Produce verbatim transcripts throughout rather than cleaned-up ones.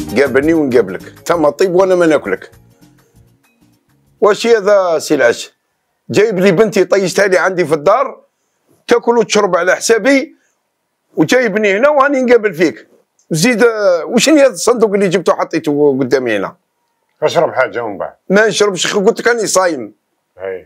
قابلني ونقابلك، انت ما طيب وانا ما ناكلك. واش هذا سي العش؟ جايب لي بنتي طيشتها لي عندي في الدار تاكل وتشرب على حسابي، وجايبني هنا وهاني نقابل فيك. زيد واش هذا الصندوق اللي جبته حطيته قدامي هنا؟ اشرب حاجه ومن بعد. ما نشربش، قلت لك راني صايم. هاي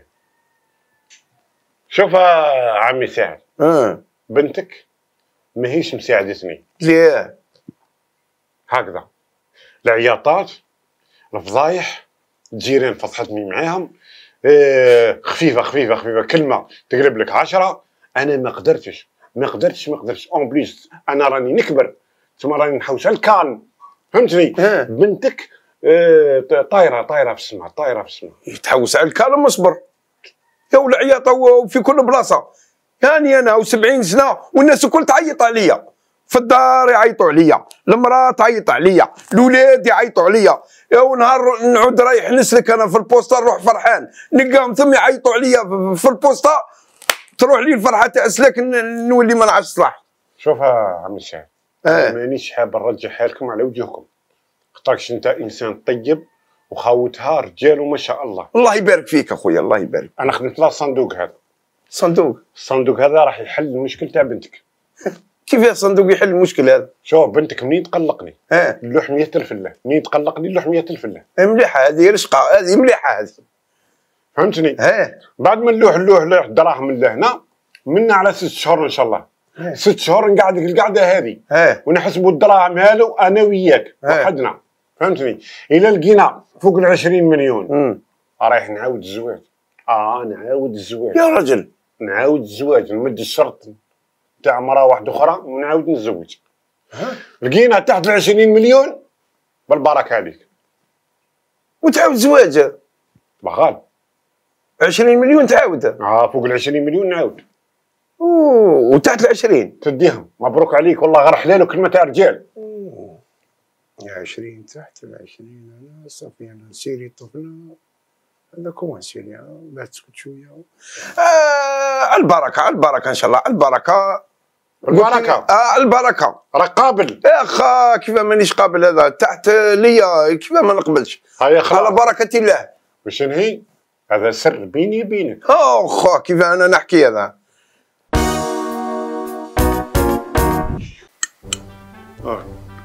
شوف عمي سعد، اه بنتك ماهيش مساعدتني. ليه؟ هكذا العياطات، الفضايح، الجيران فضحتني معاهم، إيه خفيفه خفيفه خفيفه، كلمه تقلب لك عشرة. انا ما قدرتش ما قدرتش ما قدرتش اون بليس انا راني نكبر، ثم راني نحوس على الكالم، فهمتني؟ اه. بنتك إيه طايره طايره في السماء، طايره في السماء. يتحوس على الكالم، اصبر يا ولا عياط في كل بلاصه. يعني انا وسبعين سنه والناس الكل تعيط عليا، في الدار يعيطوا عليا، المراه تعيط عليا، الاولاد يعيطوا عليا. يا ونهار نعود رايح نسلك انا في البوسطه نروح فرحان، نلقاهم ثم يعيطوا عليا في البوسطه، تروح لي الفرحه تاع سلاك نولي ما نعرفش صلاح. شوف عمي الشاعر، اه. مانيش حاب نرجع حالكم على وجوهكم، خاطرش انت انسان طيب وخاوتها رجال وما شاء الله. الله يبارك فيك اخويا، الله يبارك. انا خدمت لها الصندوق هذا. صندوق؟ الصندوق هذا راح يحل المشكل تاع بنتك. كيف الصندوق يحل المشكل هذا؟ شوف بنتك منين تقلقني اه نلوح مية ألف لله، منين تقلقني نلوح مية ألف لله. مليحه هذه، رشقه هذه، مليحه هذه، فهمتني؟ اه. بعد ما نلوح نلوح نلوح دراهم من لهنا، منا على ست شهور ان شاء الله. اه. ست شهور نقعد القعده هذه، اه. ونحسبوا الدراهم هالو انا وياك اه. وحدنا، فهمتني؟ الا لقينا فوق ال عشرين مليون امم رايح نعاود الزواج. اه نعاود الزواج يا رجل، نعاود الزواج، نمد الشرط تاع مراه واحده اخرى ونعاود نتزوج. لقينا تحت ال عشرين مليون بالبركه عليك. وتعاود زواج؟ بغال عشرين مليون تعاود؟ اه فوق ال عشرين مليون نعاود. اوه وتحت ال عشرين تديهم. مبروك عليك والله، غير حلال وكلمه تاع رجال. يا عشرين تحت ال عشرين، انا صافي انا سيري طفله هذا كومان سيري بعد تسكت شويه. آه على البركه، على البركه ان شاء الله، على البركه. البركه اه على البركه. راك قابل يا اخا كيف مانيش قابل هذا تحت ليا، كيف ما نقبلش؟ هيا خلاص على بركه الله. باش نهي هذا سر بيني وبينك. اخ كيف انا نحكي هذا؟ آه.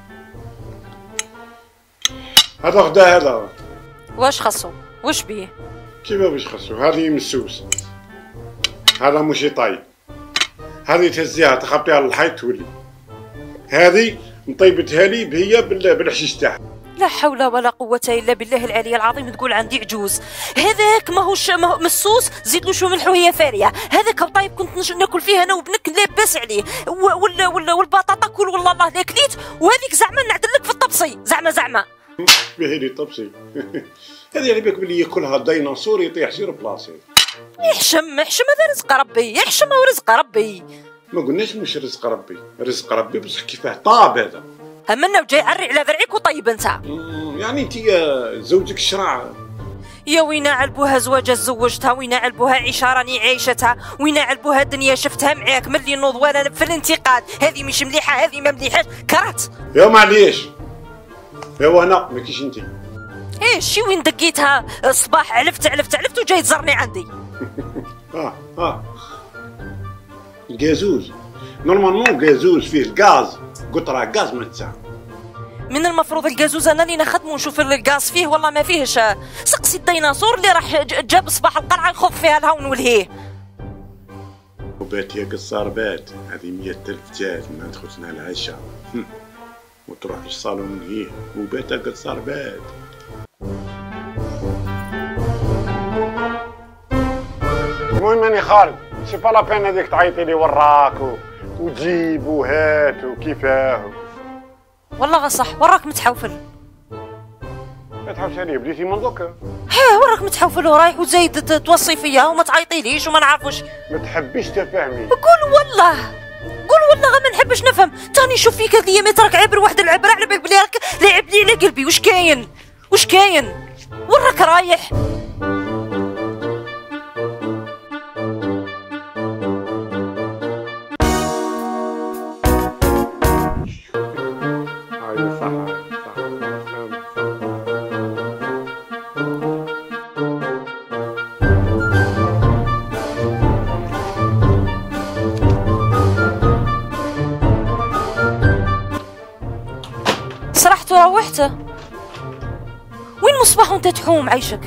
هذا غدا هذا واش خصو؟ واش بيه؟ كيما باش خصو؟ هذه مسوس، هذا مشي طايب، هذه تهزيها تخبطيها للحيط تولي، هذه مطيبتها لي بهي بالحشيش تاعها. لا حول ولا قوة إلا بالله العلي العظيم. تقول عندي عجوز، هذاك ماهوش ماهو مسوس، زيد له شو ملح وهي فارية. هذاك طيب كنت ناكل فيه أنا وبنك لاباس عليه، ولا ولا والبطاطا كل والله الله لا كليت، وهذيك زعما نعدلك في الطبسي زعما زعما. باهي لي طبسي. هذه على بالك بلي ياكلها الديناصور يطيح سير بلاصي. يحشم يحشم، هذا رزق ربي، يحشم ورزق ربي. ما قلناش مش رزق ربي، رزق ربي بصح كيفاه طاب هذا. همنا وجاي عري على ذرعيك وطيب انت. يعني انت زوجك الشرع. يا وين علبوها زواجها زوجتها، وين علبوها عيشه راني عايشتها، وين علبوها الدنيا شفتها معاك ملي نوض وانا في الانتقاد، هذه مش مليحه هذه ما مليحاش كرهت. يا معليش يا وانا ما كيش انت. ايه شي وين دقيتها الصباح علفت علفت علفت وجاي تزرني عندي. اه اه الجازوز نورمالمون غازوز فيه الغاز، قلت راه غاز ما تسع. من المفروض الجازوز انا اللي نخدمو نشوف الغاز فيه والله ما فيهش. سقسي الديناصور اللي راح جاب صباح القرعه يخوض فيها الهون والهيه. وبات يا قصار بات، هذه مية ألف جات من دخلتنا العشاء وتروح للصالون هيه وبات يا قصار بات. المهم اني خالد سي با لا بين هذيك تعيطي لي وراك وتجيب وهات وكيفاه. والله غصح وراك متحوفل. ما تحوش عليا بديتي من دوك. ها وراك متحوفل ورايح وزايد توصي فيا وما تعيطيليش وما نعرفوش. ما تحبيش تفهمي. قول والله قول والله غير ما نحبش نفهم. تاني نشوف فيك هذه الايامات راك عابر واحد العبره على بالك بلي راك لاعب لي على قلبي. واش كاين واش كاين وراك رايح؟ هاي صح صح. سرحت وروحت. وين مصباح وانت تحوم عيشك؟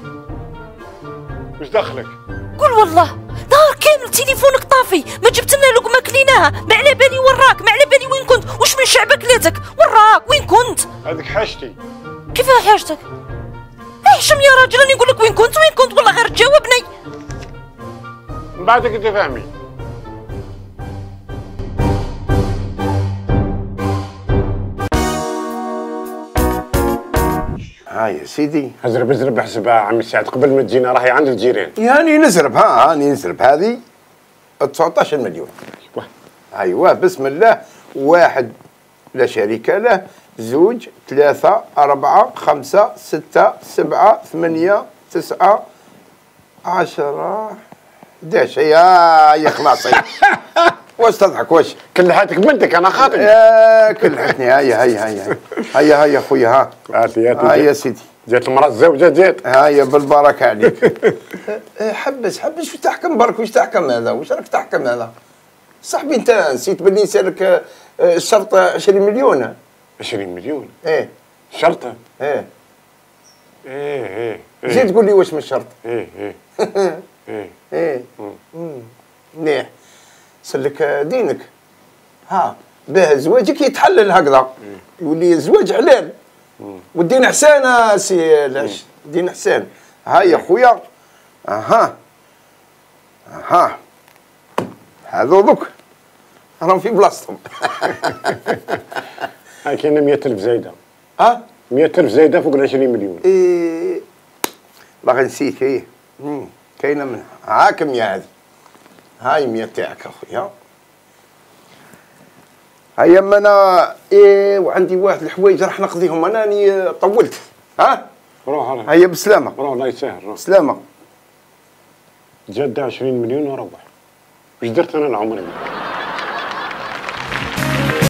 وش دخلك؟ قول والله نهار كامل تليفونك طافي، ما جبت لنا لقمه كليناها، ما على بالي وراك، ما على بالي وين كنت، وش من شعب اكلتك، وراك وين كنت؟ هذيك حاجتي. كيفاه حاجتك؟ احشم يا راجل، راني نقول لك وين كنت وين كنت، والله غير تجاوبني. من بعدك انت فاهمي. ها يا سيدي ازرب ازرب احسبها عمي سعد قبل ما تجينا راهي عند الجيران. يعني نزرب ها هاني نزرب هذه تسعطاش مليون. ايوه ايوه بسم الله. واحد لا شريك له، زوج، ثلاثة، أربعة، خمسة، ستة، سبعة، ثمانية، تسعة، عشرة، حداش. يا يا خلاص. واش تضحك واش؟ كلحتك بنتك انا خاطب. يا كلحتني. هيا هيا هيا هيا هيا خويا. ها هاتي هاتي. هيا سيدي. جات المرأة الزوجة جات. هيا بالبركة عليك. حبس حبس. وش تحكم برك؟ وش تحكم هذا؟ وش راك تحكم هذا؟ صاحبي انت نسيت باللي نسالك الشرط عشرين مليون. عشرين مليون؟ ايه شرطة؟ ايه ايه ايه ايه. زيد تقول لي واش من الشرط؟ ايه ايه ايه ايه مليح. سلك دينك. ها باه زواجك يتحلل هكذا، يولي الزواج حلال. والدين حسان سي العش، دين حسان. ها يا خويا. اها اها هذو دوك راهم في بلاصتهم. هاي كاينه مئة ألف زايدة. ها مئة ألف زايدة فوق ال عشرين مليون. ايه باغي نسيت. ايه كاينه منها. هاكم يا هذه. هاي مية تاعك اخويا. هيا اما انا ايه وعندي واحد الحوايج راح نقضيهم، انا راني طولت. ها روح روح. هيا بسلامه. روح الله يسهل. روح. بسلامه. جدة عشرين مليون وروح. ايش درت انا لعمري؟